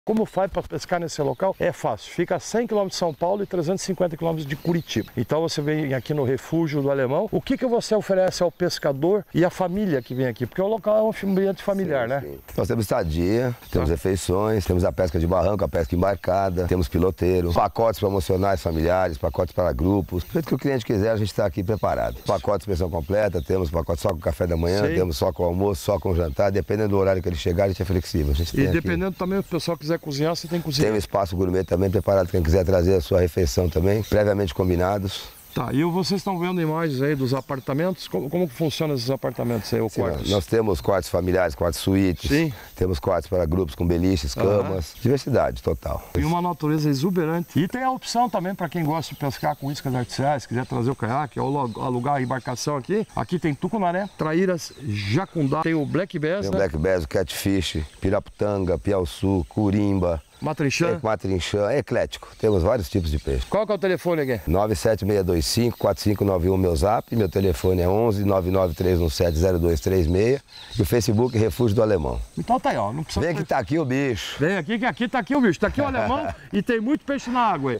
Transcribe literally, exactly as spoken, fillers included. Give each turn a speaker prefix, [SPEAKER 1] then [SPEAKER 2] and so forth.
[SPEAKER 1] Como faz para pescar nesse local? É fácil, fica a cem quilômetros de São Paulo e trezentos e cinquenta quilômetros de Curitiba. Então você vem aqui no refúgio do Alemão. O que, que você oferece ao pescador e à família que vem aqui? Porque o local é um ambiente familiar, sim, né? Sim.
[SPEAKER 2] Nós temos estadia, temos tá. refeições, temos a pesca de barranco, a pesca embarcada, temos piloteiro, pacotes promocionais familiares, pacotes para grupos. Do jeito que o cliente quiser, a gente está aqui preparado. Pacote de pensão completa, temos pacote só com café da manhã, sim. temos só com almoço, só com jantar, dependendo do horário que ele chegar, a gente é flexível. A gente
[SPEAKER 1] e dependendo aqui... também, se o pessoal quiser cozinhar, você tem cozinha.
[SPEAKER 2] Tem um espaço gourmet também preparado, quem quiser trazer a sua refeição também, previamente combinados.
[SPEAKER 1] Tá, e vocês estão vendo imagens aí dos apartamentos? Como, como que funcionam esses apartamentos aí, o
[SPEAKER 2] Sim,
[SPEAKER 1] quartos?
[SPEAKER 2] Nós temos quartos familiares, quartos suítes, sim. temos quartos para grupos com beliches, camas, uhum. diversidade total.
[SPEAKER 1] E uma natureza exuberante. E tem a opção também para quem gosta de pescar com iscas artificiais, quiser trazer o caiaque ou alugar a embarcação aqui. Aqui tem tucunaré, traíras, jacundá, tem o black bass,
[SPEAKER 2] Tem
[SPEAKER 1] né?
[SPEAKER 2] o black bass, o catfish, piraputanga, piauçu, curimba.
[SPEAKER 1] Matrinchã?
[SPEAKER 2] É, matrinchã, é eclético. Temos vários tipos de peixe.
[SPEAKER 1] Qual que é o telefone aqui?
[SPEAKER 2] nove sete seis dois cinco, quatro cinco nove um, meu zap. Meu telefone é onze, nove nove três um sete, zero dois três seis. E o Facebook Refúgio do Alemão.
[SPEAKER 1] Então tá aí, ó. Não precisa...
[SPEAKER 2] Vem que tá aqui o bicho.
[SPEAKER 1] Vem aqui que aqui tá aqui o bicho. Tá aqui o alemão e tem muito peixe na água aí.